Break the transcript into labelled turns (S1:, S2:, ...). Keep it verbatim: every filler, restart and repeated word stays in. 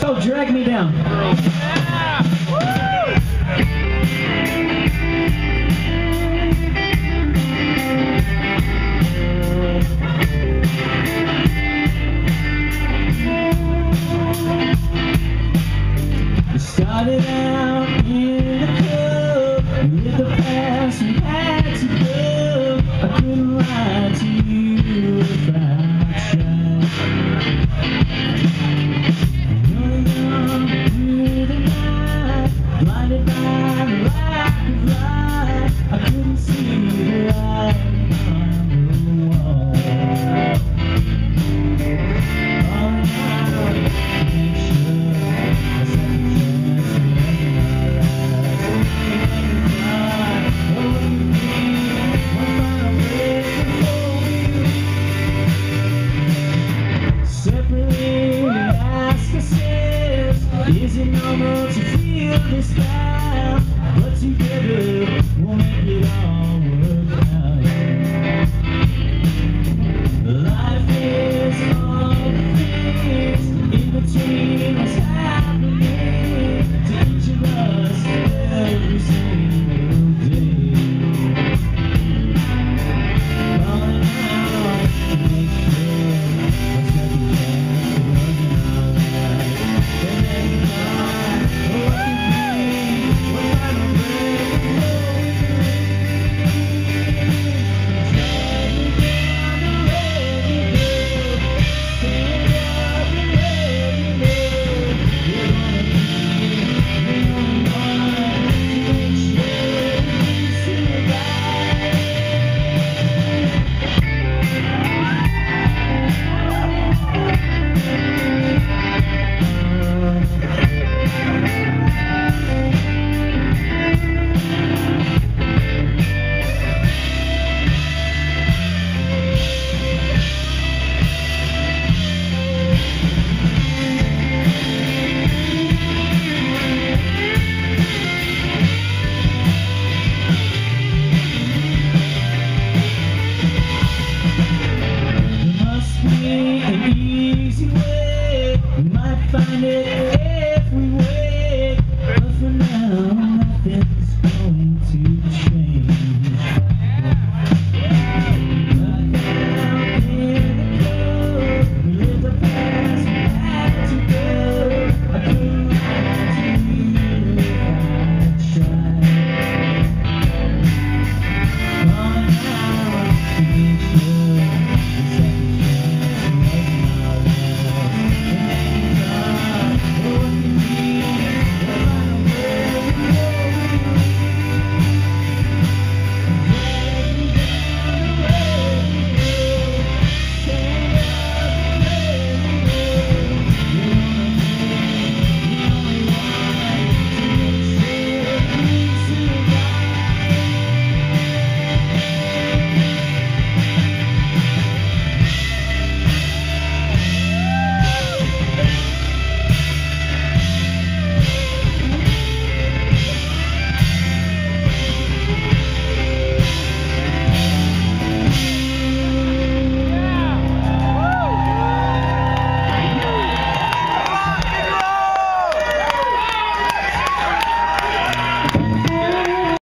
S1: Oh, drag me down.
S2: Yeah! Woo!
S1: We started out in a club with the past we had to go. I couldn't lie to you if I tried. Blinded by the lack of light, I couldn't see the light on the wall. Falling out to make sure a second chance to recognize. Make me cry, oh what you need, one final break before we separately we ask ourselves, is it normal to feel this bad? But together we'll make it all work out. Life is all the things in between what's happening to each of us every single day. Falling out to make sure a second chance to organize. And then you cry, oh what could be one final break before we drag me down the road you go. Stand up and let me know you're gonna be the only one to make sure we survive. There must be an easy way, we might find it